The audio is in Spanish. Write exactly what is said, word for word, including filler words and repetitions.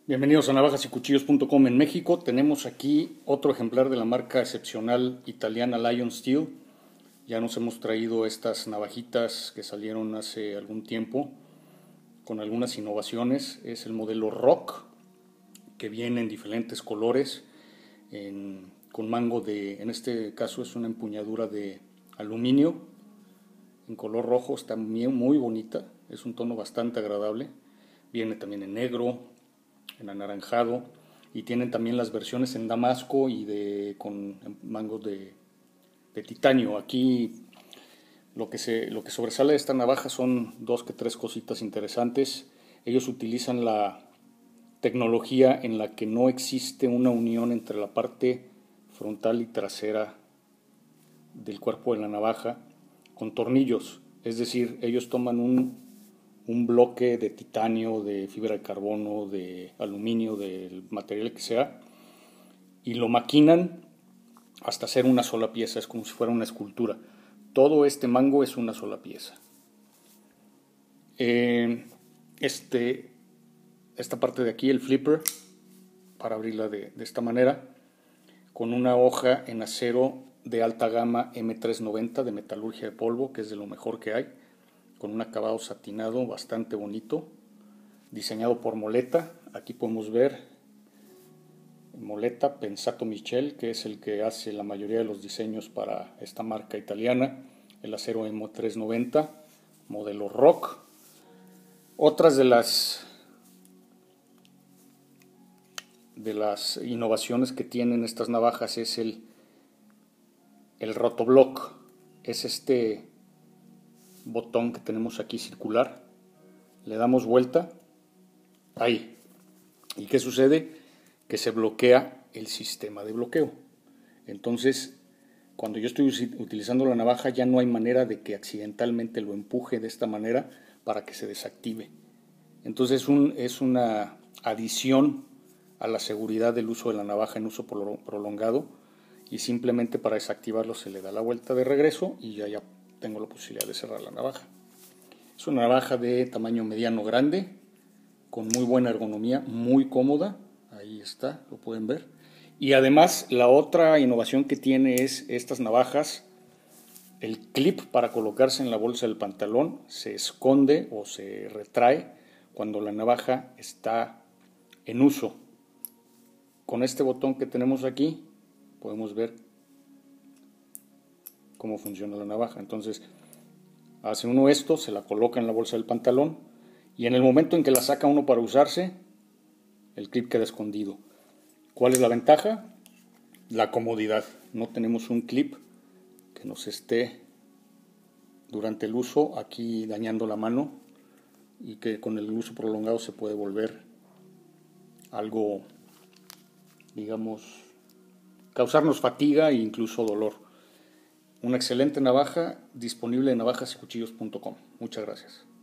Bienvenidos a navajas y cuchillos punto com en México. Tenemos aquí otro ejemplar de la marca excepcional italiana Lion Steel. Ya nos hemos traído estas navajitas que salieron hace algún tiempo con algunas innovaciones. Es el modelo Rock, que viene en diferentes colores, en, con mango de, en este caso es una empuñadura de aluminio en color rojo. Está muy, muy bonita, es un tono bastante agradable. Viene también en negro, en anaranjado, y tienen también las versiones en damasco y de con mangos de, de titanio. Aquí lo que, se, lo que sobresale de esta navaja son dos que tres cositas interesantes. Ellos utilizan la tecnología en la que no existe una unión entre la parte frontal y trasera del cuerpo de la navaja con tornillos. Es decir, ellos toman un un bloque de titanio, de fibra de carbono, de aluminio, del material que sea, y lo maquinan hasta hacer una sola pieza. Es como si fuera una escultura. Todo este mango es una sola pieza. Eh, este, esta parte de aquí, el flipper, para abrirla de, de esta manera, con una hoja en acero de alta gama eme trescientos noventa de metalurgia de polvo, que es de lo mejor que hay, con un acabado satinado bastante bonito, diseñado por Moleta. Aquí podemos ver Moleta Pensato Michel, que es el que hace la mayoría de los diseños para esta marca italiana, el acero eme trescientos noventa, modelo Rock. Otras de las de las innovaciones que tienen estas navajas es el, el rotoblock. Es este botón que tenemos aquí circular, le damos vuelta ahí, y ¿qué sucede? Que se bloquea el sistema de bloqueo. Entonces, cuando yo estoy utilizando la navaja, ya no hay manera de que accidentalmente lo empuje de esta manera para que se desactive. Entonces un, es una adición a la seguridad del uso de la navaja en uso prolongado, y simplemente para desactivarlo se le da la vuelta de regreso y ya ya tengo la posibilidad de cerrar la navaja. Es una navaja de tamaño mediano grande, con muy buena ergonomía, muy cómoda. Ahí está, lo pueden ver. Y además, la otra innovación que tiene es estas navajas, el clip para colocarse en la bolsa del pantalón se esconde o se retrae cuando la navaja está en uso. Con este botón que tenemos aquí podemos ver cómo funciona la navaja. Entonces hace uno esto, se la coloca en la bolsa del pantalón, y en el momento en que la saca uno para usarse, el clip queda escondido. ¿Cuál es la ventaja? La comodidad. No tenemos un clip que nos esté durante el uso aquí dañando la mano, y que con el uso prolongado se puede volver algo, digamos, causarnos fatiga e incluso dolor. Una excelente navaja, disponible en navajas y cuchillos punto com. Muchas gracias.